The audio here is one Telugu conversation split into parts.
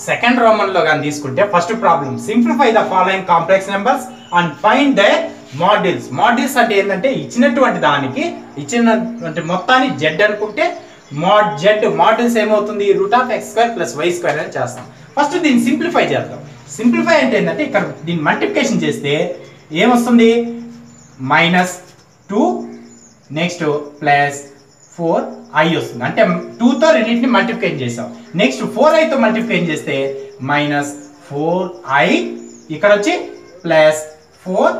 సెకండ్ రోమన్ లో గాని తీసుకుంటే first problem simplify the following complex numbers and find the modules. Modules అంటే ఏంటంటే ఇచ్చినటువంటి దానికి ఇచ్చినటువంటి మొత్తాన్ని z అనుకుంటే mod z మాడ్యూల్స్ ఏమవుతుంది √(x²+ y² అని చేస్తాం. ఫస్ట్ దీన్ని సింప్లిఫై చేద్దాం. సింప్లిఫై అంటే ఏంటంటే ఇక్కడ దీన్ని మల్టిప్లికేషన్ చేస్తే ఏమొస్తుంది -2 నెక్స్ట్ +4i వస్తుంది. అంటే 2 తో రెండింటిని మల్టిప్లికేషన్ చేసాం. నెక్స్ట్ 4i తో మల్టిప్లికేషన్ చేస్తే -4i ఇక్కడ వచ్చి +4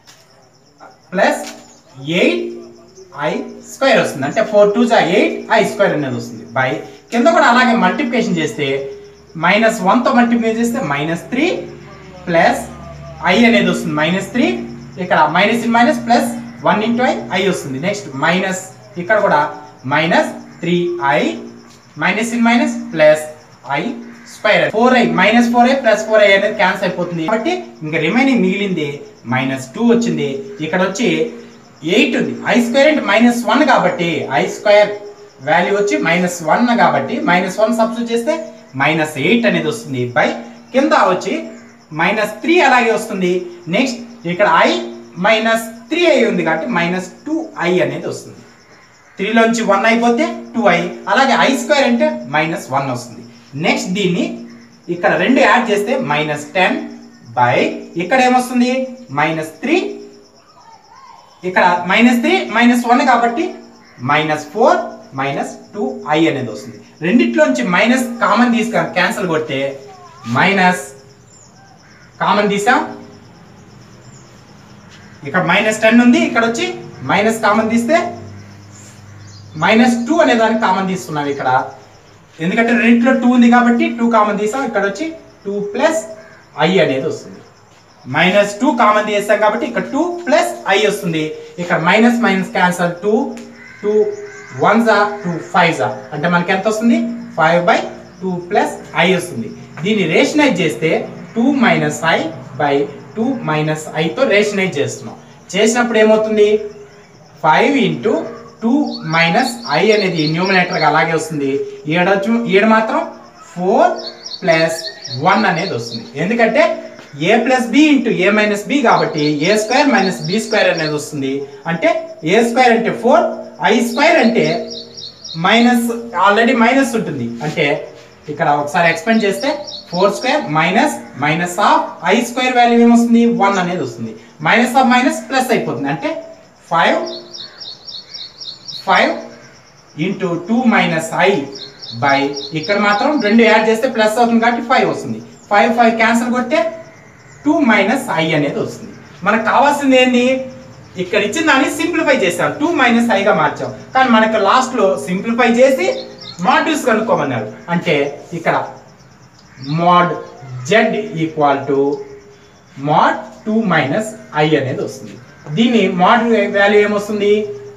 +8i² వస్తుంది. అంటే 4 2 8i² అనేది వస్తుంది. బై కింద కూడా అలాగే మల్టిప్లికేషన్ చేస్తే -1 తో మల్టిప్లికేషన్ చేస్తే -3 ప్లస్ i అనేది వస్తుంది -3 ఇక్కడ మైనస్ ప్లస్ 1 × i వస్తుంది. నెక్స్ట్ మైనస్ ఇక్కడ కూడా -3i plus i² 4i -4i + 4i అనేది క్యాన్సిల్ అయిపోతుంది. కాబట్టి ఇంకా రిమైనింగ్ మిగిలింది -2 వచ్చింది. ఇక్కడ వచ్చి 8 ఉంది. i² అంటే -1 కాబట్టి i² వాల్యూ వచ్చి -1 కాబట్టి -1 సబ్స్టిట్యూట్ చేస్తే -8 అనేది వస్తుంది. బై కింద వచ్చి -3 అలాగే వస్తుంది. నెక్స్ట్ ఇక్కడ i -3i ఉంది కాబట్టి -2i అనేది వస్తుంది. 3 లోంచి 1 అయిపోతే 2i అలాగే i² అంటే -1 వస్తుంది. నెక్స్ట్ దీన్ని ఇక్కడ రెండు యాడ్ చేస్తే -10 బై ఇక్కడ ఏమొస్తుంది -3 ఇక్కడ -3 -1 కాబట్టి -4 -2i అనేది వస్తుంది. రెండిట్లోంచి మైనస్ కామన్ తీసుకొని క్యాన్సిల్ కొడితే మైనస్ కామన్ తీసాం ఇక్కడ -10 ఉంది. ఇక్కడ వచ్చి మైనస్ కామన్ తీస్తే -2 అనే దాన్ని కామన్ తీసుకున్నాం ఇక్కడ. ఎందుకంటే రెండిట్లో 2 ఉంది కాబట్టి 2 కామన్ తీసాం. ఇక్కడ వచ్చి 2 + i అనేది వస్తుంది. -2 కామన్ తీసాం కాబట్టి ఇక్కడ 2 + i వస్తుంది. ఇక్కడ మైనస్ క్యాన్సిల్ 2 1s 2 5s అంటే మనకి ఎంత వస్తుంది 5/2 + i వస్తుంది. దీన్ని రేషనైజ్ చేస్తే 2 - i / 2 - i తో రేషనైజ్ చేస్తున్నాం. చేసినప్పుడు ఏమవుతుంది 5 × 2 - i అనేది న్యూమరేటర్ గా అలాగే వస్తుంది. ఈడ మాత్రం 4 + 1 అనేది వస్తుంది. ఎందుకంటే a + b × a - b కాబట్టి a² - b² అనేది వస్తుంది. అంటే a² అంటే 4 i² అంటే ఆల్రెడీ మైనస్ ఉంటుంది. అంటే ఇక్కడ ఒకసారి ఎక్స్పెండ్ చేస్తే 4² - -i² వాల్యూ ఏమొస్తుంది 1 అనేది వస్తుంది. -= ప్లస్ అయిపోతుంది. అంటే 5 × 2 - i బై ఇక్కడ మాత్రం రెండు యాడ్ చేస్తే ప్లస్ అవుతుంది కాబట్టి 5 వస్తుంది. 5 క్యాన్సిల్ కొడితే 2 - i అనేది వస్తుంది. మనకు కావాల్సింది ఏంది ఇక్కడ ఇచ్చిన దాన్ని సింప్లిఫై చేసాం 2 - i గా మార్చాం. కానీ మనకు లాస్ట్ లో సింప్లిఫై చేసి మాడ్యూల్స్ కనుక్కోమన్నారు. అంటే ఇక్కడ mod z = mod 2 - i అనేది వస్తుంది. దీని mod వాల్యూ ఏమొస్తుంది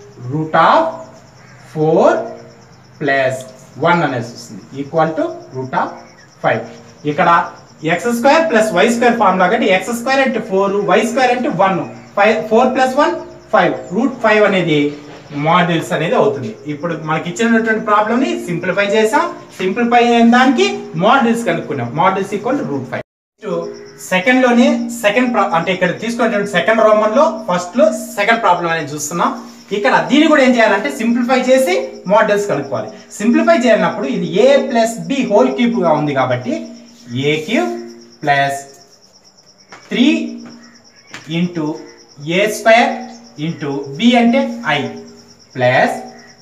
√4 + 1 అనేది వస్తుంది =√5. ఇక్కడ x² + y² ఫార్ములా కాబట్టి x² అంటే 4 y² అంటే 1 4 + 1 5 √5 అనేది మాడ్యూల్స్ అనేది అవుతుంది. ఇప్పుడు మనకి ఇచ్చినటువంటి ప్రాబ్లం ని సింప్లిఫై చేసాం. సింప్లిఫై అయిన దానికి మాడ్యూల్స్ కనుక్కున్నాం. మాడ్యూల్స్ =√5. సెకండ్ లోనే అంటే ఇక్కడ తీసుకున్నటువంటి సెకండ్ రోమన్ లో ఫస్ట్ లో సెకండ్ ప్రాబ్లం అనేది చూస్తున్నాం. ఇక్కడ దీన్ని కూడా ఏం చేయాలంటే సింప్లిఫై చేసి మాడ్యూల్స్ కనుక్కోవాలి. సింప్లిఫై చేయాలన్నప్పుడు ఇది a + b హోల్ క్యూబ్ గా ఉంది కాబట్టి a³ + 3 × a² × b అంటే i plus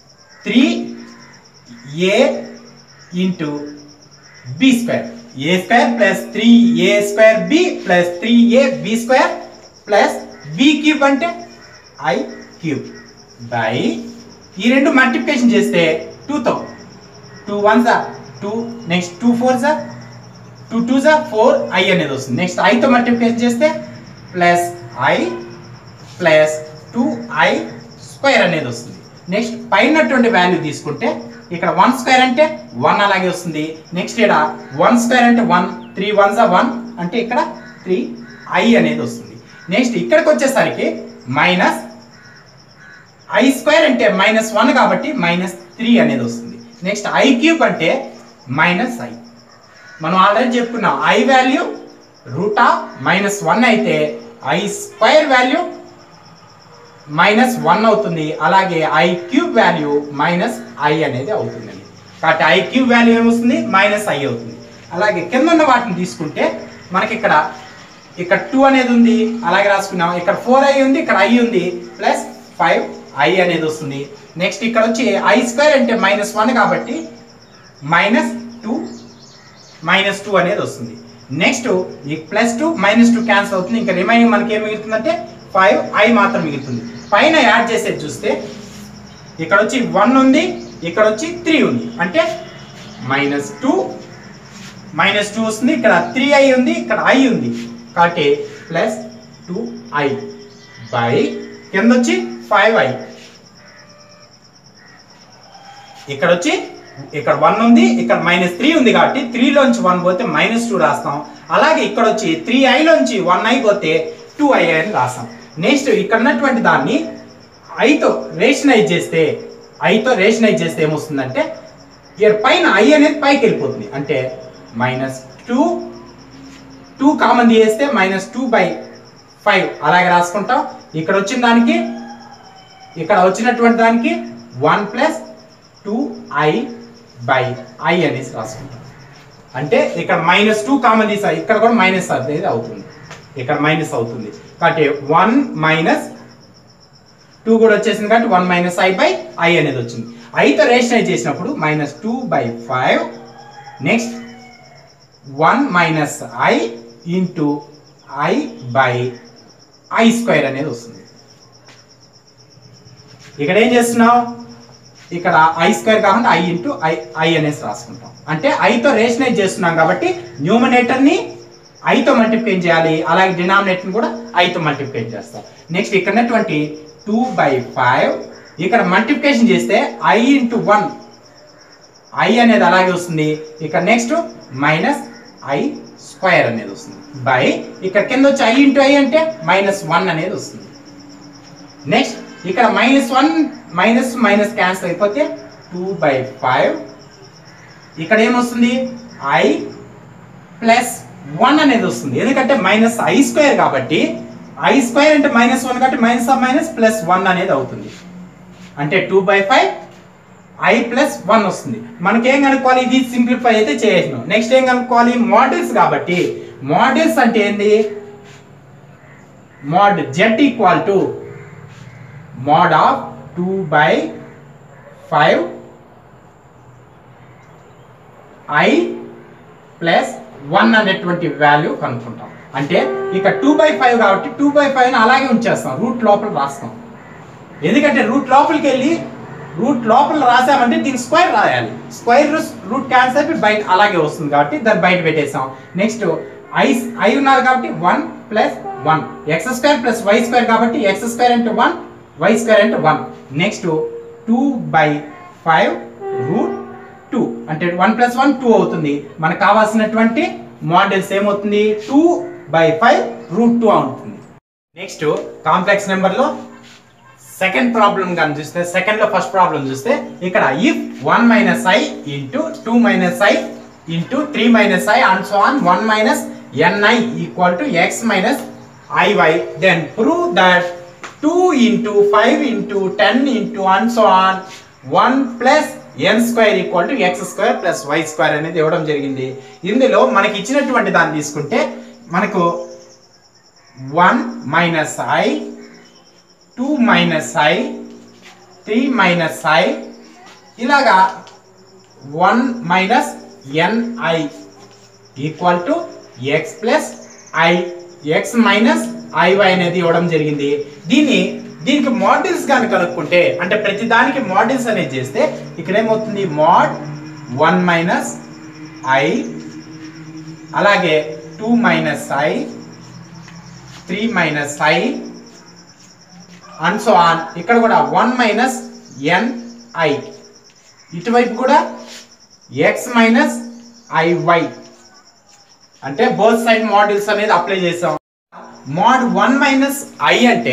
3a × b² a² + 3a² b + 3ab² plus b³ అంటే i³ బై ఈ రెండు మల్టిప్లికేషన్ చేస్తే 2 తో 2 1s 2 next 2 4s 2 2s 4i అనేది వస్తుంది. నెక్స్ట్ i తో మల్టిప్లికేషన్ చేస్తే +i + 2i² అనేది వస్తుంది. నెక్స్ట్ పైనటువంటి వాల్యూ తీసుకుంటే ఇక్కడ 1² అంటే 1 అలాగే వస్తుంది. నెక్స్ట్ ఇక్కడ 1² అంటే 1 3 1s 1 అంటే ఇక్కడ 3i అనేది వస్తుంది. నెక్స్ట్ ఇక్కడికి వచ్చేసరికి -i² అంటే -1 కాబట్టి -3 అనేది వస్తుంది. నెక్స్ట్ i³ అంటే -i మనం ఆల్రెడీ చెప్పుకున్నాం I వాల్యూ √(-1) అయితే I స్క్వేర్ వాల్యూ -1 అవుతుంది. అలాగే I³ వాల్యూ -I అనేది అవుతుంది. కాబట్టి I³ వాల్యూ ఏమొస్తుంది -I అవుతుంది. అలాగే కింద ఉన్న వాటిని తీసుకుంటే మనకి ఇక్కడ 2 అనేది ఉంది, అలాగే రాసుకున్నాం. ఇక్కడ 4i ఉంది, ఇక్కడ I ఉంది, ప్లస్ 5i అనేది వస్తుంది. నెక్స్ట్ ఇక్కడ వచ్చి I² అంటే -1 కాబట్టి -2 అనేది వస్తుంది. నెక్స్ట్ ఈ +2 -2 క్యాన్సిల్ అవుతుంది. ఇంకా రిమైనింగ్ మనకి ఏం మిగులుతుందంటే 5i మాత్రం మిగులుతుంది. పైన యాడ్ చేసేది చూస్తే ఇక్కడ వచ్చి 1 ఉంది, ఇక్కడ వచ్చి 3 ఉంది, అంటే -2 వస్తుంది. ఇక్కడ 3i ఉంది, ఇక్కడ I ఉంది, కాబట్టి +2i బై కింద వచ్చి 5i. ఇక్కడ వచ్చి ఇక్కడ 1 ఉంది, ఇక్కడ -3 ఉంది కాబట్టి 3 లోంచి 1 పోతే -2 రాస్తాం. అలాగే ఇక్కడ వచ్చి 3i లోంచి 1i పోతే 2i అని రాస్తాం. నెక్స్ట్ ఇక్కడ ఉన్నటువంటి దాన్ని ఐతో రేషనైజ్ చేస్తే ఏమొస్తుందంటే ఇక్కడ పైన I అనేది పైకి వెళ్ళిపోతుంది, అంటే -2 కామన్ తీసేస్తే -2/5 అలాగే రాసుకుంటాం. ఇక్కడ వచ్చిన దానికి ఇక్కడ వచ్చినటువంటి దానికి 1 + 2i/i అనేసి రాసుకుంటాం. అంటే ఇక్కడ -2 కామన్ తీసా, ఇక్కడ కూడా మైనస్ అనేది అవుతుంది, ఇక్కడ మైనస్ అవుతుంది. కాబట్టి 1 - 2 కూడా వచ్చేసింది కాబట్టి 1 - i/i అనేది వచ్చింది. ఐతో రేషనైజ్ చేసినప్పుడు -2/5 నెక్స్ట్ 1 - i ఇంటూ i/i² అనేది వస్తుంది. ఇక్కడ ఏం చేస్తున్నాం, ఇక్కడ I² కాకుండా I ఇంటూ I అనేసి రాసుకుంటాం. అంటే ఐతో రేషనైజ్ చేస్తున్నాం కాబట్టి న్యూమరేటర్ని ఐతో మల్టిప్లై చేయాలి, అలాగే డినామినేటర్ని కూడా ఐతో మల్టిప్లై చేస్తాం. నెక్స్ట్ ఇక్కడ ఉన్నటువంటి 2/5 ఇక్కడ మల్టిప్లికేషన్ చేస్తే I ఇంటూ 1 I అనేది అలాగే వస్తుంది. ఇక్కడ నెక్స్ట్ -i² అనేది వస్తుంది బై ఇక్కడ కింద వచ్చి I ఇంటూ I అంటే -1 అనేది వస్తుంది. నెక్స్ట్ ఇక్కడ -1 క్యాన్సిల్ అయిపోతే 2/5 ఇక్కడ ఏమొస్తుంది I +1 అనేది వస్తుంది. ఎందుకంటే -i² కాబట్టి I² అంటే -1 కాబట్టి -1 అనేది అవుతుంది, అంటే 2/5 I +1 వస్తుంది. మనకేం కనుక్కోవాలి, ఇది సింప్లిఫై అయితే చేయొచ్చు. నెక్స్ట్ ఏం కనుక్కోవాలి, మోడల్స్ కాబట్టి మోడల్స్ అంటే ఏంది, mod z = mod of 2/5 I +1 అనేటువంటి వాల్యూ కనుక్కుంటాం. అంటే ఇక్కడ 2/5 కాబట్టి 2/5 అలాగే ఉంచేస్తాం, రూట్ లోపల రాస్తాం. ఎందుకంటే రూట్ లోపల రాసామంటే దీనికి స్క్వేర్ రాయాలి, స్క్వేర్ రూట్ క్యాన్సిల్ అయిపోయి బయట అలాగే వస్తుంది కాబట్టి దాన్ని బయట పెట్టేసాం. నెక్స్ట్ I ఉన్నారు కాబట్టి 1 + 1 x² + y² కాబట్టి x² అంటే 1 y² అంటే 1. నెక్స్ట్ 2/5 √2 అంటే 1 + 1 2 అవుతుంది. మనకు కావాల్సినటువంటి మోడల్స్ ఏమవుతుంది 2/5 √2 అవుతుంది. నెక్స్ట్ కాంప్లెక్స్ నెంబర్ లో సెకండ్ ప్రాబ్లం కానీ చూస్తే, సెకండ్ లో ఫస్ట్ ప్రాబ్లం చూస్తే ఇక్కడ if 1 - i into 2 - i into 3 - i and so on 1 - ni = x - iy, then prove that 2 into 5 into 10 into and so on 1 + n² = x² + y² అనేది ఇవ్వడం జరిగింది. ఇందులో మనకి ఇచ్చినటువంటి దాన్ని తీసుకుంటే మనకు 1 - i 2 - i 3 - i ఇలాగా 1 - ni = x + i x - iy అనేది ఇవ్వడం జరిగింది. దీనికి మోడల్స్ కానీ కనుక్కుంటే, అంటే ప్రతి దానికి మోడల్స్ అనేది చేస్తే ఇక్కడ ఏమవుతుంది mod 1 - i అలాగే 2 - i 3 - i and so on. ఇక్కడ కూడా 1 - ni ఇటువైపు కూడా x - iy అంటే బోత్ సైడ్ మోడల్స్ అనేది అప్లై చేసాం. mod 1 - i అంటే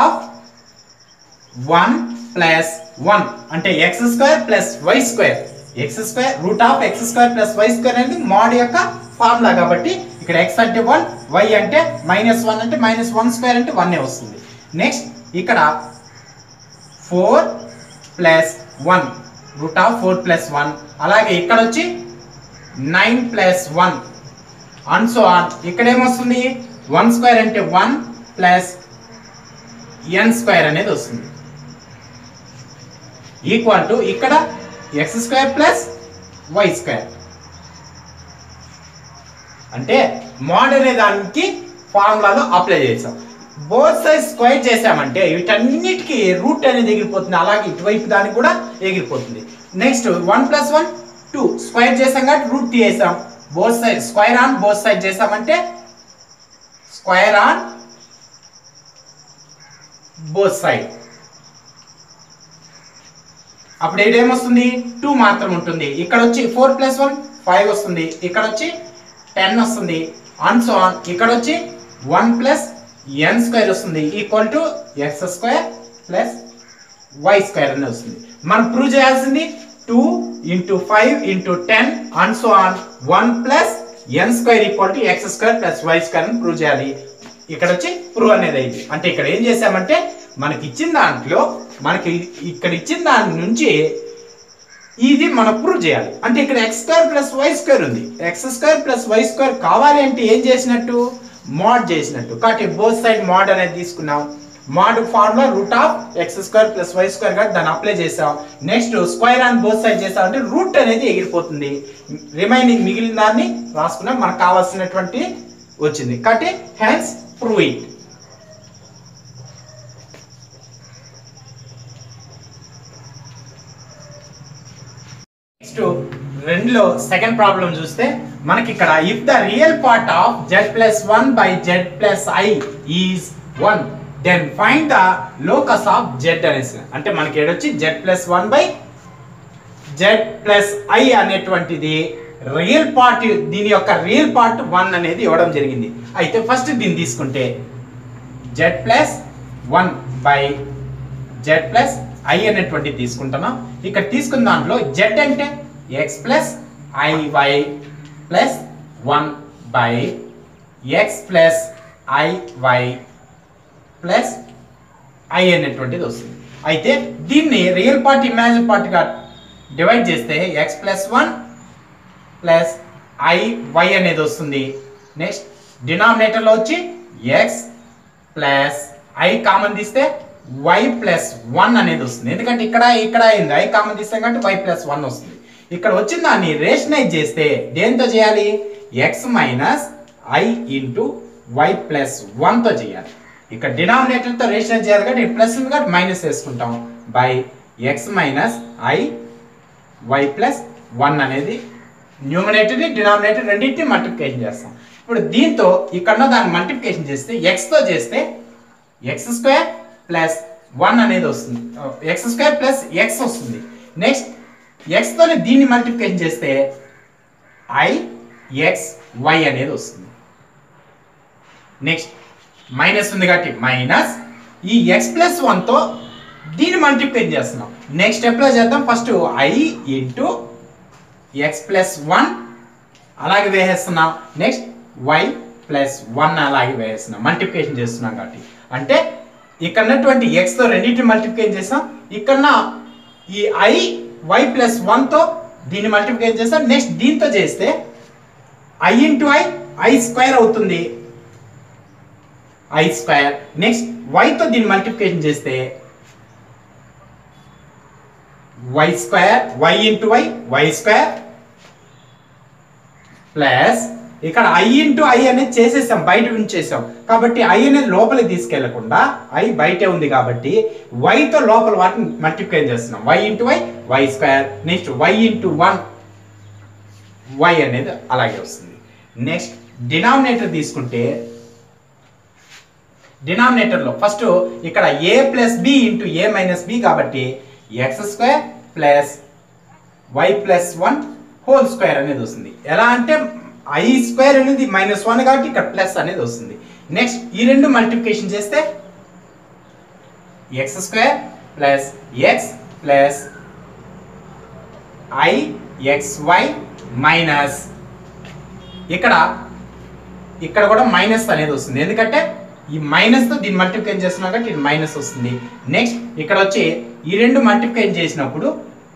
√1 + 1 అంటే x² + y² x square root of x square plus y square అనేది మోడ్ యొక్క ఫార్ములా కాబట్టి ఇక్కడ x అంటే 1 y అంటే -1 అంటే -1 స్క్వేర్ అంటే 1 వస్తుంది. నెక్స్ట్ ఇక్కడ 4 ప్లస్ 1 రూట్ ఆఫ్ 4 ప్లస్ 1 అలాగే ఇక్కడ వచ్చి 9 ప్లస్ 1 అండ్ సో ఆన్. ఇక్కడ ఏమొస్తుంది 1 స్క్వేర్ అంటే 1 ప్లస్ n స్క్వేర్ అనేది వస్తుంది ఈక్వల్ టు ఇక్కడ x square plus y square అంటే మోడ్ అనే దానికి ఫార్ములాలో అప్లై చేసాం. బోత్ సైడ్ స్క్వేర్ చేసామంటే వీటన్నిటికీ రూట్ అనేది ఎగిరిపోతుంది, అలాగే ఇటువైపు దానికి కూడా ఎగిరిపోతుంది. నెక్స్ట్ 1 ప్లస్ 1 2 స్క్వేర్ చేసాం కాబట్టి రూట్ తీసేసాం. Both side square on both side చేసామంటే స్క్వేర్ ఆన్ బోత్ సైడ్. అప్పుడు ఏమొస్తుంది 2 మాత్రం ఉంటుంది. ఇక్కడ వచ్చి 4 ప్లస్ 1 5 వస్తుంది, ఇక్కడ వచ్చి 10 వస్తుంది అండ్ సో ఆన్. ఇక్కడ వచ్చి 1 ప్లస్ n స్క్వేర్ వస్తుంది equal to x square plus y square అని వస్తుంది. మనం ప్రూవ్ చేయాల్సింది 2 into 5 into 10 and so on 1 plus n square equal to x square plus y square అని ప్రూవ్ చేయాలి. ఇక్కడ వచ్చి ప్రూవ్ అనేది అయింది. అంటే ఇక్కడ ఏం చేసామంటే మనకి ఇచ్చిన దాంట్లో మనకి ఇక్కడ ఇచ్చిన దాని నుంచి ఇది మనం ప్రూవ్ చేయాలి. అంటే ఇక్కడ x square plus y square ఉంది, x square plus y square కావాలి అంటే ఏం చేసినట్టు మోడ్ చేసినట్టు. కాబట్టి బోత్ సైడ్ మోడ్ అనేది తీసుకున్నాం. Mod formula root of x square plus y square కాబట్టి దాన్ని అప్లై చేసాం. Next square on both side చేసాం అంటే రూట్ అనేది ఎగిరిపోతుంది. రిమైనింగ్ మిగిలిన దాన్ని రాసుకున్నాం, మనకు కావాల్సినటువంటి వచ్చింది. కాబట్టి హెన్స్ ప్రూవ్ ఇట్. నెక్స్ట్ రెండులో సెకండ్ ప్రాబ్లం చూస్తే మనకి ఇక్కడ if the real part of z plus 1 by z plus i is 1 then find the locus of z అనేసి. అంటే మనకి ఏడొచ్చి z plus 1 by z plus i అనేటువంటిది రియల్ పార్ట్, దీని యొక్క రియల్ పార్ట్ 1 అనేది ఇవ్వడం జరిగింది. అయితే ఫస్ట్ దీన్ని తీసుకుంటే z plus 1 by z plus i అనేటువంటి తీసుకుంటున్నాం. ఇక్కడ తీసుకున్న దాంట్లో z అంటే x plus iy plus 1 by x plus iy plus i అనేటువంటిది వస్తుంది. అయితే దీన్ని రియల్ పార్ట్ ఇమాజినరీ పార్ట్గా డివైడ్ చేస్తే x ప్లస్ 1 ప్లస్ iy అనేది వస్తుంది. నెక్స్ట్ డినామినేటర్లో వచ్చి x ప్లస్ i కామన్ తీస్తే y ప్లస్ 1 అనేది వస్తుంది. ఎందుకంటే ఇక్కడ అయింది i కామన్ తీస్తాం కాబట్టి y ప్లస్ 1 వస్తుంది. ఇక్కడ వచ్చిన దాన్ని రేషనైజ్ చేస్తే దేంతో చేయాలి x minus i into y plus 1తో చేయాలి. ఇక్కడ డినామినేటర్తో రేషనైజ్ చేయాలి కాబట్టి ప్లస్ ఉంది కాబట్టి మైనస్ వేసుకుంటాం by x minus i y plus 1 అనేది న్యూమరేటర్ డినామినేటర్ రెండింటిని మల్టిప్లికేషన్ చేస్తాం. ఇప్పుడు దీంతో ఇక్కడ దాన్ని మల్టిప్లికేషన్ చేస్తే xతో చేస్తే x స్క్వేర్ ప్లస్ 1 అనేది వస్తుంది, ఎక్స్ స్క్వేర్ ప్లస్ ఎక్స్ వస్తుంది. నెక్స్ట్ ఎక్స్తోనే దీన్ని మల్టిప్లికేషన్ చేస్తే i x y అనేది వస్తుంది. నెక్స్ట్ మైనస్ ఉంది కాబట్టి మైనస్ ఈ x ప్లస్ 1తో దీన్ని మల్టిప్లికేషన్ చేస్తున్నాం. నెక్స్ట్ స్టెప్లో చేద్దాం. First i into x plus 1 అలాగే వేసేస్తున్నాం. నెక్స్ట్ y ప్లస్ 1 అలాగే వేసేస్తున్నాం, మల్టిప్లికేషన్ చేస్తున్నాం కాబట్టి. అంటే ఇక్కడ ఉన్నటువంటి x తో రెండింటిని మల్టిప్లికేషన్ చేస్తాం. ఇక్కడ ఈ i y ప్లస్ 1తో దీన్ని మల్టిప్లికేషన్ చేస్తాం. నెక్స్ట్ దీంతో చేస్తే i ఇంటూ i స్క్వేర్ అవుతుంది, i స్క్వేర్. నెక్స్ట్ y తో దీన్ని మల్టిప్లికేషన్ చేస్తే y square, y into y square plus ఇక్కడ i ఇంటూ i అనేది చేసేసాం, బయట ఉంచేసాం కాబట్టి i అనేది లోపలికి తీసుకెళ్లకుండా i బయటే ఉంది కాబట్టి y తో లోపల వాటిని మల్టిప్లై చేస్తున్నాం. y into y square. Next y into 1 y అనేది అలాగే వస్తుంది. నెక్స్ట్ డినామినేటర్ తీసుకుంటే డినామినేటర్లో ఫస్ట్ ఇక్కడ a plus b into a minus b కాబట్టి x square plus y plus 1 whole square అనేది వస్తుంది. ఎలా అంటే i స్క్వేర్ అనేది -1 కాబట్టి ఇక్కడ ప్లస్ అనేది వస్తుంది. నెక్స్ట్ ఈ రెండు మల్టిప్లికేషన్ చేస్తే x square plus x plus IXY minus ఇక్కడ కూడా మైనస్ అనేది వస్తుంది, ఎందుకంటే ఈ మైనస్ తో దీన్ని మల్టిప్లై చేస్తున్నాం కాబట్టి ఇది మైనస్ వస్తుంది. నెక్స్ట్ ఇక్కడ వచ్చి ఈ రెండు మల్టిప్లై చేసినప్పుడు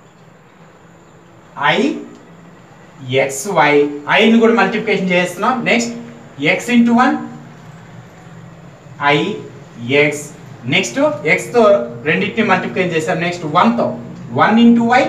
IXY ఐని కూడా మల్టిప్లికేషన్ చేస్తున్నాం. Next x into 1 IX, next x తో రెండింటిని మల్టిప్లై చేసాం. నెక్స్ట్ 1 తో 1 ఇంటూ y,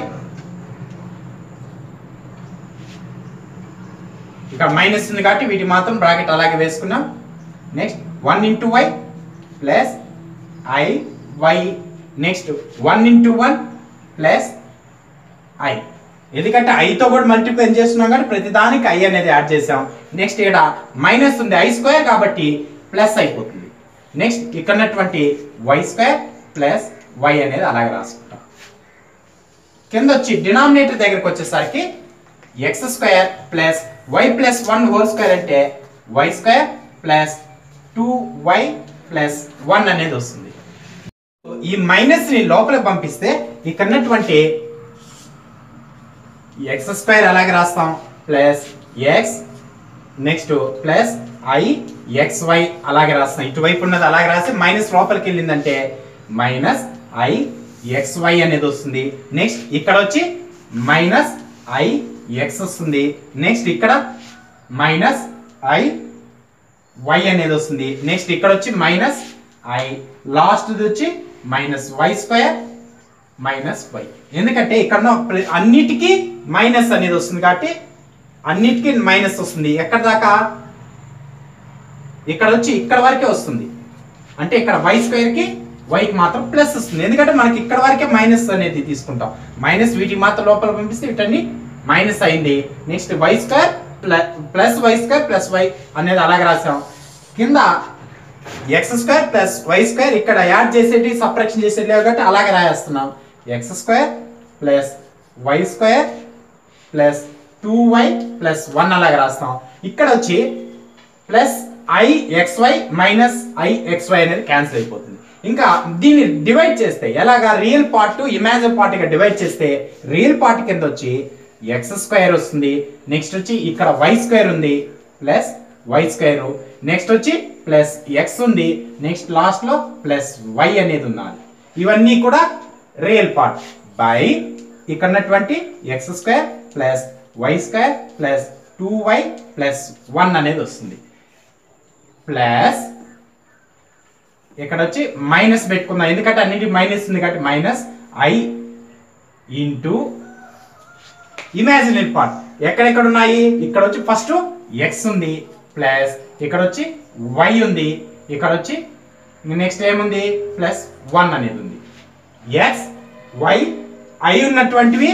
ఇక్కడ మైనస్ ఉంది కాబట్టి వీటి మాత్రం బ్రాకెట్ అలాగే వేసుకున్నాం. Next 1 into y plus IY, next 1 into 1 plus I, ఎందుకంటే ఐతో కూడా మల్టిప్లై చేస్తున్నాం కాబట్టి ప్రతి దానికి I అనేది యాడ్ చేసాం. నెక్స్ట్ ఇక్కడ మైనస్ ఉంది I² కాబట్టి ప్లస్ అయిపోతుంది. నెక్స్ట్ ఇక్కడ ఉన్నటువంటి y² ప్లస్ y అనేది అలాగే రాసుకుంటాం. కింద వచ్చి డినామినేటర్ దగ్గరకు వచ్చేసరికి x² plus y plus 1 whole square అంటే y² ప్లస్ 2y ప్లస్ 1 అనేది వస్తుంది. ఈ మైనస్ ని లోపలికి పంపిస్తే ఇక్కడ ఉన్నటువంటి x² అలాగే రాస్తాం plus x, next plus IXY అలాగే రాస్తాం. ఇటువైపు ఉన్నది అలాగే రాసి మైనస్ లోపలికి వెళ్ళిందంటే మైనస్ IXY అనేది వస్తుంది. నెక్స్ట్ ఇక్కడ వచ్చి మైనస్ IX వస్తుంది. నెక్స్ట్ ఇక్కడ మైనస్ IY అనేది వస్తుంది. నెక్స్ట్ ఇక్కడ వచ్చి మైనస్ I, లాస్ట్ వచ్చి మైనస్ y² మైనస్ y, ఎందుకంటే ఇక్కడ అన్నిటికీ మైనస్ అనేది వస్తుంది కాబట్టి అన్నిటికీ మైనస్ వస్తుంది. ఎక్కడ దాకా? ఇక్కడ వచ్చి ఇక్కడ వరకే వస్తుంది, అంటే ఇక్కడ y² కి y కి మాత్రం ప్లస్ వస్తుంది, ఎందుకంటే మనకి ఇక్కడ వరకే మైనస్ అనేది తీసుకుంటాం. మైనస్ వీటికి మాత్రం లోపల పంపిస్తే వీటన్ని మైనస్ అయింది. Next y² plus y² plus y అనేది అలాగే రాసాం. కింద x² ప్లస్ y² ఇక్కడ యాడ్ చేసేటి సబ్ట్రాక్షన్ చేసేటి కాబట్టి అలాగే రాయేస్తున్నాం. x² plus y² plus 2y plus 1 అలాగే రాస్తాం. ఇక్కడ వచ్చి ప్లస్ IXY మైనస్ IXY అనేది క్యాన్సిల్ అయిపోతుంది. ఇంకా దీన్ని డివైడ్ చేస్తే ఎలాగా? రియల్ పార్ట్ ఇమాజినరీ పార్ట్ గా డివైడ్ చేస్తే రియల్ పార్ట్ కింద వచ్చి x² వస్తుంది. నెక్స్ట్ వచ్చి ఇక్కడ y² ఉంది ప్లస్ y², నెక్స్ట్ వచ్చి ప్లస్ x ఉంది, నెక్స్ట్ లాస్ట్ లో ప్లస్ y అనేది ఉన్నది. ఇవన్నీ కూడా రియల్ పార్ట్ బై ఇక్కడ ఉన్నటువంటి x² plus y² plus 2y plus 1 అనేది వస్తుంది. ప్లస్ ఇక్కడ వచ్చి మైనస్ పెట్టుకుందాం, ఎందుకంటే అన్నిటి మైనస్ ఉంది కాబట్టి మైనస్ I ఇంటూ ఇమాజినరీ పార్ట్ ఎక్కడెక్కడ ఉన్నాయి? ఇక్కడ వచ్చి ఫస్ట్ x ఉంది ప్లస్ ఇక్కడ వచ్చి y ఉంది, ఇక్కడ వచ్చి నెక్స్ట్ ఏముంది? ప్లస్ 1 అనేది ఉంది. x y I ఉన్నటువంటివి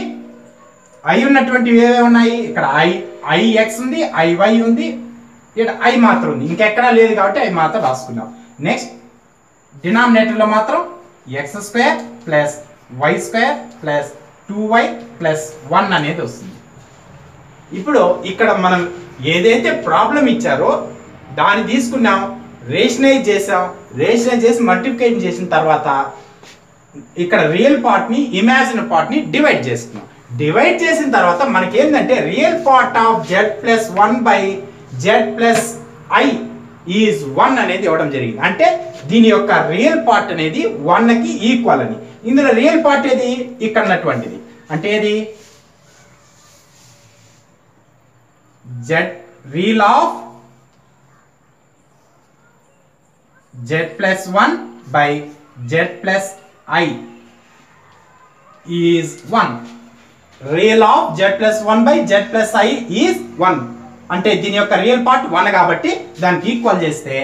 ఏవే ఉన్నాయి? ఇక్కడ IX ఉంది, IY ఉంది, ఇక్కడ I మాత్రం ఉంది, ఇంకెక్కడా లేదు కాబట్టి I మాత్రం రాసుకున్నాం. నెక్స్ట్ డినామినేటర్ లో మాత్రం x² plus y² plus 2y plus 1 అనేది వస్తుంది. ఇప్పుడు ఇక్కడ మనం ఏదైతే ప్రాబ్లం ఇచ్చారో దాన్ని తీసుకున్నాం, రేషనైజ్ చేసి మల్టిప్లికేషన్ చేసిన తర్వాత ఇక్కడ రియల్ పార్ట్ ని ఇమాజినరీ పార్ట్ ని డివైడ్ చేసుకున్నాం. డివైడ్ చేసిన తర్వాత మనకి ఏంటంటే real part of z plus 1 by z plus I is 1 అనేది ఇవ్వడం జరిగింది. అంటే దీని యొక్క రియల్ పార్ట్ అనేది 1 కి ఈక్వల్ అని. ఇందులో రియల్ పార్ట్ ఏది? ఇక్కడ ఉన్నటువంటిది, అంటే ఏది? z real of z plus 1 by z plus I is 1. Real of z plus 1 by z plus I is 1. అంటే దీని యొక్క రియల్ పార్ట్ 1 కాబట్టి దానికి ఈక్వల్ చేస్తే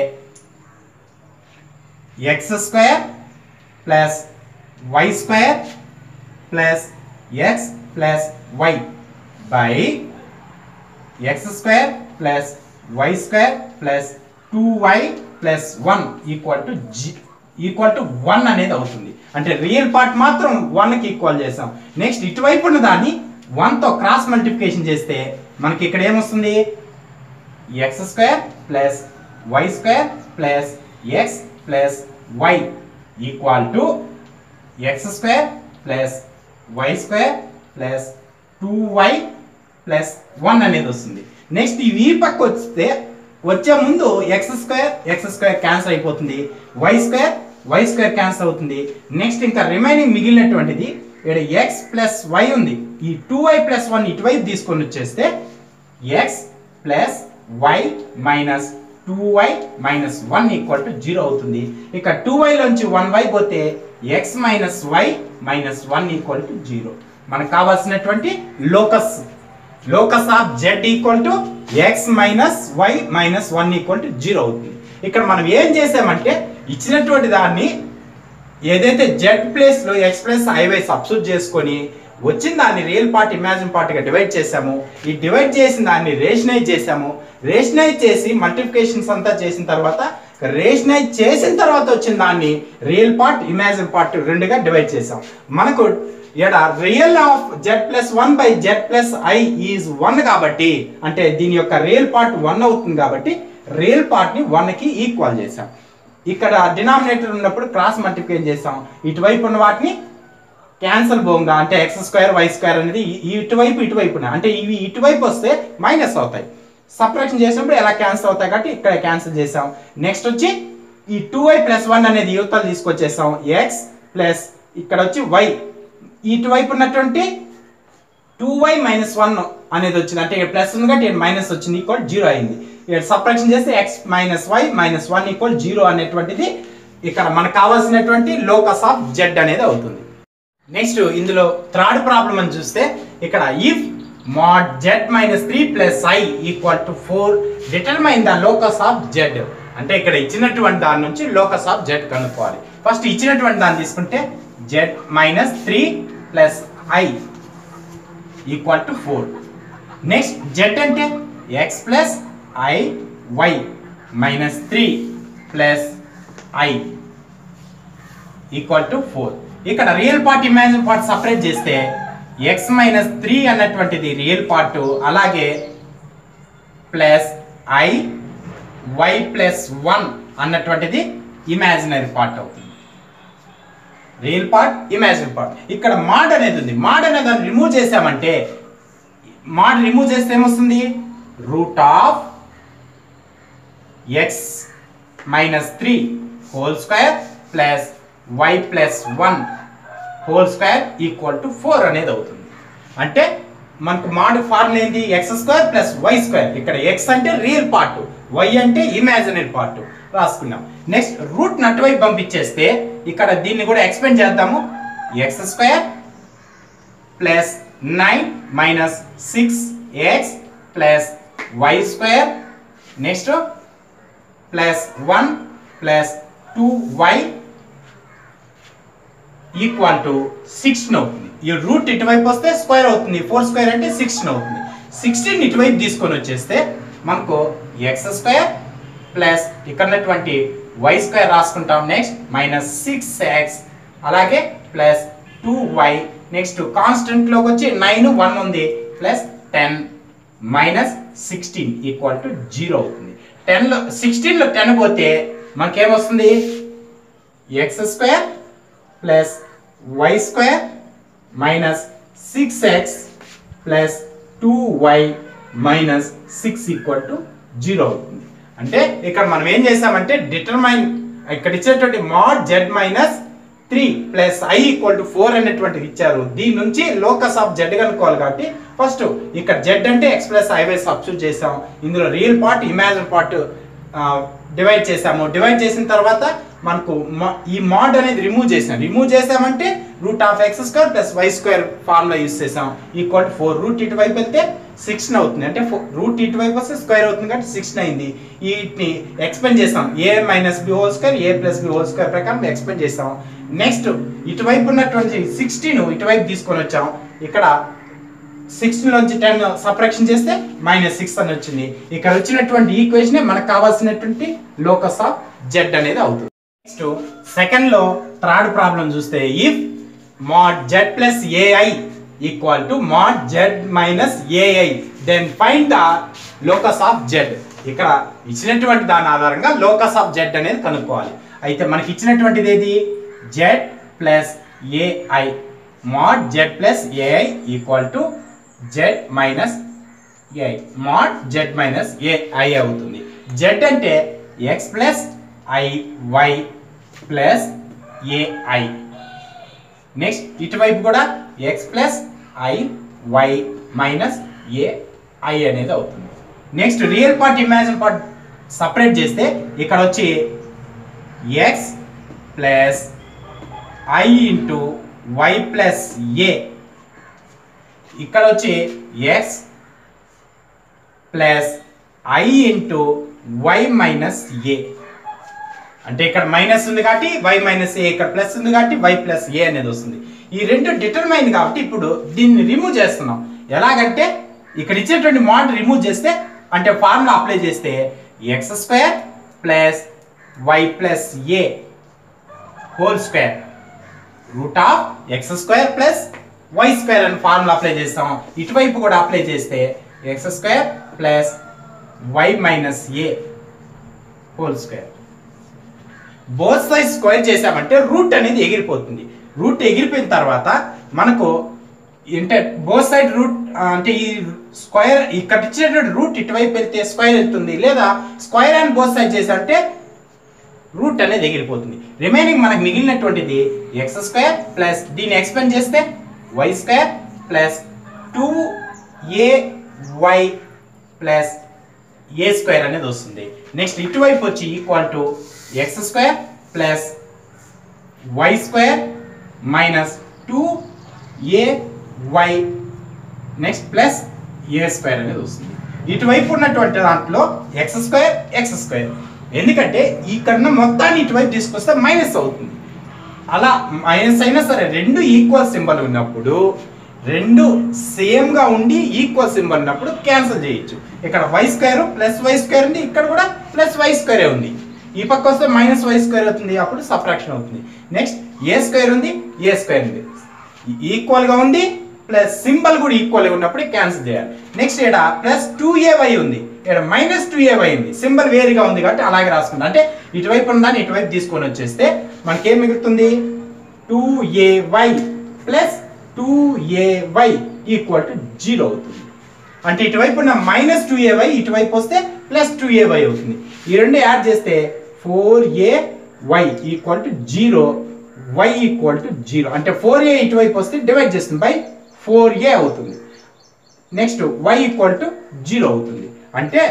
x² plus y² plus x plus y by x² plus y² plus 2y plus 1 equal to 1 అనేది అవుతుంది. అంటే రియల్ పార్ట్ మాత్రం 1 కి ఈక్వల్ చేసాం. నెక్స్ట్ ఇటువైపు ఉన్న దాన్ని 1 తో క్రాస్ మల్టిప్లికేషన్ చేస్తే మనకి ఇక్కడ ఏమొస్తుంది? x² plus y² plus x plus y equal to x² plus y² plus 2y plus 1 అనేది వస్తుంది. నెక్స్ట్ ఈ పక్క వస్తే వచ్చే ముందు ఎక్స్ స్క్వేర్ క్యాన్సిల్ అయిపోతుంది, వై స్క్వేర్ క్యాన్సిల్ అవుతుంది. నెక్స్ట్ ఇంకా రిమైనింగ్ మిగిలినటువంటిది ఇక్కడ ఎక్స్ ప్లస్ వై ఉంది. ఈ 2y ప్లస్ 1 ఇటువైపు తీసుకొని వచ్చేస్తే x plus y minus 2y minus 1 equal to 0 అవుతుంది. ఇక 2y లోంచి 1y పోతే x minus y minus 1 equal to 0. మనకు కావాల్సినటువంటి locus of z equal to x minus y minus 1 equal to 0 అవుతుంది. ఇక్కడ మనం ఏం చేసామంటే ఇచ్చినటువంటి దాన్ని ఏదైతే z ప్లేస్ లో x ప్లస్ iy సబ్స్టిట్యూట్ చేసుకొని వచ్చిన దాన్ని రియల్ పార్ట్ ఇమాజిన్ పార్ట్ గా డివైడ్ చేసాము. ఈ డివైడ్ చేసిన దాన్ని రేషనైజ్ చేసాము. రేషనైజ్ చేసి మల్టిప్లికేషన్స్ అంతా చేసిన తర్వాత రేషనైజ్ చేసిన తర్వాత వచ్చిన దాన్ని రియల్ పార్ట్ ఇమాజిన్ పార్ట్ రెండుగా డివైడ్ చేసాం. మనకు ఇక్కడ real of z plus 1 by z plus i is 1 కాబట్టి అంటే దీని యొక్క రియల్ పార్ట్ 1 అవుతుంది కాబట్టి రియల్ పార్ట్ ని 1 కి ఈక్వల్ చేసాం. ఇక్కడ డినామినేటర్ ఉన్నప్పుడు క్రాస్ మల్టిప్లికేషన్ చేసాం. ఇటువైపు ఉన్న వాటిని క్యాన్సల్ బోంగా అంటే ఎక్స్ స్క్వేర్ వై స్క్వేర్ అనేది ఇటువైపున అంటే ఇవి ఇటువైపు వస్తే మైనస్ అవుతాయి. సబ్ట్రాక్షన్ చేసినప్పుడు ఎలా క్యాన్సిల్ అవుతాయి కాబట్టి ఇక్కడ క్యాన్సిల్ చేసాం. నెక్స్ట్ వచ్చి ఈ 2y ప్లస్ 1 అనేది యువతలు తీసుకొచ్చేసాం. ఎక్స్ ప్లస్ ఇక్కడ వచ్చి వై ఇటువైపు ఉన్నటువంటి 2y మైనస్ 1 అనేది వచ్చింది అంటే ఇక్కడ ప్లస్ ఉంది కాబట్టి ఇక్కడ మైనస్ వచ్చింది ఈక్వల్ 0 అయింది. ఇక్కడ సబ్ట్రాక్షన్ చేస్తే x minus y minus 1 equal 0 అనేటువంటిది ఇక్కడ మనకు కావాల్సినటువంటి లోకస్ ఆఫ్ z అనేది అవుతుంది. నెక్స్ట్ ఇందులో థర్డ్ ప్రాబ్లం అని చూస్తే ఇక్కడ if mod z minus 3 plus i equal to 4 determine the locus of z. అంటే ఇక్కడ ఇచ్చినటువంటి దాని నుంచి లోకస్ ఆఫ్ z కనుక్కోవాలి. ఫస్ట్ ఇచ్చినటువంటి దాన్ని తీసుకుంటే z minus 3 plus i equal to 4. Next z అంటే x plus i y minus 3 plus i equal to 4. ఇక్కడ real part imagine part separate చేస్తే x మైనస్ 3 అన్నటువంటిది రియల్ పార్ట్, అలాగే ప్లస్ i y ప్లస్ 1 అన్నటువంటిది ఇమాజినరీ పార్ట్ అవుతుంది. Real part imaginary part. ఇక్కడ మాడ్ అనేది ఉంది. మాడ్ అనేది దాన్ని రిమూవ్ చేసామంటే మాడ్ రిమూవ్ చేస్తే ఏమొస్తుంది root of x minus 3 whole square plus y plus 1 whole square equal to 4 అనేది అవుతుంది. అంటే మనకు మాడ్ ఫార్ములా ఏంటి x square plus y square. ఇక్కడ x అంటే రియల్ పార్ట్, y అంటే ఇమాజినరీ పార్ట్ రాసుకున్నాం. నెక్స్ట్ రూట్ నటువైపు పంపించేస్తే ఇక్కడ దీన్ని కూడా ఎక్స్పెండ్ చేద్దాము. X square plus 9 minus 6x plus y square next plus 1 plus 2y equal to 16 అవుతుంది. ఈ రూట్ ఇటువైపు వస్తే స్క్వేర్ అవుతుంది. 4 స్క్వేర్ అంటే 16 అవుతుంది. 16 ఇటువైపు తీసుకొని వచ్చేస్తే మనకు ఎక్స్ స్క్వేర్ ప్లస్ ఇక్కడ ఉన్నటువంటి వై స్క్వేర్ రాసుకుంటాం. నెక్స్ట్ మైనస్ 6x అలాగే ప్లస్ 2y నెక్స్ట్ కాన్స్టెంట్ లోకి వచ్చి 9 1 ఉంది ప్లస్ 10 మైనస్ 16 ఈక్వల్ టు 0 అవుతుంది. 16 లో 10 పోతే మనకేమొస్తుంది x square plus y square minus 6x plus 2y minus 6 equal to 0 అవుతుంది. అంటే ఇక్కడ మనం ఏం చేసామంటే డిటర్మైన్ ఇక్కడ ఇచ్చేటువంటి mod z minus 3 plus i equal to 4 అనేటువంటిది ఇచ్చారు. దీని నుంచి లోకస్ ఆఫ్ z కనుక్కోవాలి కాబట్టి ఫస్ట్ ఇక్కడ z అంటే x ప్లస్ iy సబ్స్టిట్యూట్ చేసాం. ఇందులో real part imaginary part divide చేసాము. డివైడ్ చేసిన తర్వాత మనకు ఈ mod అనేది రిమూవ్ చేసామంటే root of x square plus y square formula use చేసాం ఈక్వల్ టు 4. రూట్ ఇటువైపు వెళ్తే 16 అవుతుంది. అంటే రూట్ ఇటువైపు వస్తే స్క్వేర్ అవుతుంది కాబట్టి 16 అయింది. వీటిని ఎక్స్పెండ్ చేసాం. a minus b whole square a plus b whole square ప్రకారం ఎక్స్పెండ్ చేసాం. నెక్స్ట్ ఇటువైపు ఉన్నటువంటి 16 ఇటువైపు తీసుకొని వచ్చాం. ఇక్కడ 16 నుంచి 10 సబ్ట్రాక్షన్ చేస్తే మైనస్ 6 అని వచ్చింది. ఇక్కడ వచ్చినటువంటి ఈక్వేషన్ మనకు కావాల్సినటువంటి లోకస్ ఆఫ్ z అనేది అవుతుంది. నెక్స్ట్ సెకండ్ లో థర్డ్ ప్రాబ్లం చూస్తే if mod z plus ai equal to mod z minus ai then find the locus of z. ఇక్కడ ఇచ్చినటువంటి దాని ఆధారంగా లోకస్ ఆఫ్ z అనేది కనుక్కోవాలి. అయితే మనకి ఇచ్చినటువంటిది ఏది z plus ai mod z plus ai equal to z minus a i, mod z minus a i అవుతుంది. జెడ్ అంటే x plus i y plus a i. Next ఇటువైపు కూడా x plus i y minus a i అనేది అవుతుంది. Next real part imagine part separate చేస్తే ఇక్కడ వచ్చి x plus i into y plus a, ఇక్కడ వచ్చి x plus i into y minus a. అంటే ఇక్కడ మైనస్ ఉంది కాబట్టి వై మైనస్ ఏ, ఇక్కడ ప్లస్ ఉంది కాబట్టి వై ప్లస్ ఏ అనేది వస్తుంది. ఈ రెండు డిటర్మైన్ కాబట్టి ఇప్పుడు దీన్ని రిమూవ్ చేస్తున్నాం. ఎలాగంటే ఇక్కడ ఇచ్చేటువంటి మాడ్ రిమూవ్ చేస్తే, అంటే ఫార్ములా అప్లై చేస్తే x square plus y plus a whole square root of x square plus y square అని ఫార్ములా అప్లై చేస్తాం. ఇటువైపు కూడా అప్లై చేస్తే x square plus y minus a whole square. Both side square చేసామంటే రూట్ అనేది ఎగిరిపోతుంది. రూట్ ఎగిరిపోయిన తర్వాత మనకు అంటే బోత్ సైడ్ రూట్ అంటే ఈ స్క్వేర్ ఇక్కడ ఇచ్చినటువంటి రూట్ ఇటువైపు వెళ్తే స్క్వేర్ వెళ్తుంది, లేదా స్క్వేర్ అండ్ బోత్ సైడ్ చేసంటే రూట్ అనేది ఎగిరిపోతుంది. రిమైనింగ్ మనకు మిగిలినటువంటిది ఎక్స్ స్క్వేర్ ప్లస్ దీన్ని ఎక్స్పెండ్ చేస్తే y square plus 2ay plus a square అనేది వస్తుంది. నెక్స్ట్ ఇటువైపు వచ్చి equal to x square plus y square minus 2ay next plus a square అనేది వస్తుంది. ఇటువైపు ఉన్నటువంటి దాంట్లో ఎక్స్ స్క్వేర్, ఎందుకంటే ఇక్కడ మొత్తాన్ని ఇటువైపు తీసుకొస్తే మైనస్ అవుతుంది. అలా మైనస్ అయినా సరే రెండు ఈక్వల్ సింబల్ ఉన్నప్పుడు, రెండు సేమ్ గా ఉండి ఈక్వల్ సింబల్ ఉన్నప్పుడు క్యాన్సిల్ చేయొచ్చు. ఇక్కడ y square plus y square ఉంది, ఇక్కడ కూడా ప్లస్ వై స్క్వేర్ ఉంది. ఈ పక్క వస్తే మైనస్ వై స్క్వేర్ అవుతుంది, అప్పుడు సబ్ట్రాక్షన్ అవుతుంది. నెక్స్ట్ ఏ స్క్వేర్ ఉంది, ఏ స్క్వేర్ ఉంది, ఈక్వల్ గా ఉంది ప్లస్ సింబల్ కూడా ఈక్వల్ గా ఉన్నప్పుడు క్యాన్సిల్ చేయాలి. నెక్స్ట్ ఇక్కడ ప్లస్ 2ay ఉంది, ఇక్కడ మైనస్ 2ay ఉంది, సింబల్ వేరుగా ఉంది కాబట్టి అలాగే రాసుకుంటాం. అంటే ఇటువైపు ఉన్నదాన్ని ఇటువైపు తీసుకొని వచ్చేస్తే మనకేం మిగులుతుంది 2ay plus 2ay equal to 0 అవుతుంది. అంటే ఇటువైపు ఉన్న మైనస్ 2ay ఇటువైపు వస్తే ప్లస్ 2ay అవుతుంది. ఈ రెండు యాడ్ చేస్తే 4ay equal to 0, y equal to 0. అంటే 4a ఇటువైపు వస్తే డివైడ్ చేస్తుంది బై 4a అవుతుంది. నెక్స్ట్ y ఈక్వల్ టు 0 అవుతుంది. అంటే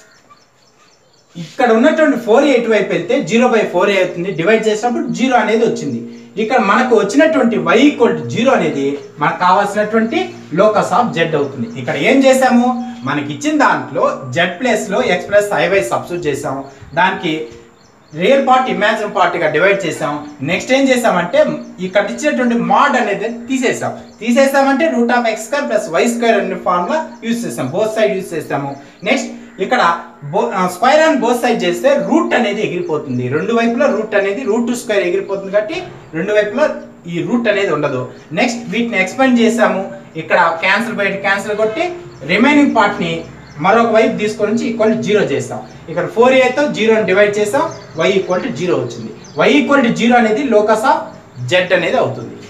ఇక్కడ ఉన్నటువంటి 4a ఇటువైపు వెళ్తే 0/4a అవుతుంది, డివైడ్ చేసినప్పుడు 0 అనేది వచ్చింది. ఇక్కడ మనకు వచ్చినటువంటి y ఈక్వల్ టు 0 అనేది మనకు కావాల్సినటువంటి లోకస్ ఆఫ్ z అవుతుంది. ఇక్కడ ఏం చేసాము, మనకి ఇచ్చిన దాంట్లో z ప్లేస్ లో x ప్లస్ iy సబ్స్టిట్యూట్ చేసాము, దానికి రియల్ పార్ట్ ఇమాజిన్ పార్ట్ గా డివైడ్ చేసాం. నెక్స్ట్ ఏం చేసామంటే ఇక్కడ ఇచ్చినటువంటి మాడ్ అనేది తీసేసామంటే root of x square plus y square అనే ఫార్ములా యూజ్ చేసాం, బోత్ సైడ్ యూజ్ చేసాము. నెక్స్ట్ ఇక్కడ స్క్వేర్ అండ్ బోత్ సైడ్ చేస్తే రూట్ అనేది ఎగిరిపోతుంది, రెండు వైపులా రూట్ అనేది రూట్ స్క్వేర్ ఎగిరిపోతుంది కాబట్టి రెండు వైపులా ఈ రూట్ అనేది ఉండదు. నెక్స్ట్ వీటిని ఎక్స్పెండ్ చేసాము, ఇక్కడ క్యాన్సిల్ బయట క్యాన్సిల్ కొట్టి రిమైనింగ్ పార్ట్ ని మరొక వైపు తీసుకొని వచ్చి ఈక్వల్ టు 0 చేస్తాం. ఇక్కడ 4a తో 0 డివైడ్ చేసాం, y ఈక్వల్ టు 0 వచ్చింది. y ఈక్వల్ టు 0 అనేది లోకస్ ఆఫ్ z అనేది అవుతుంది.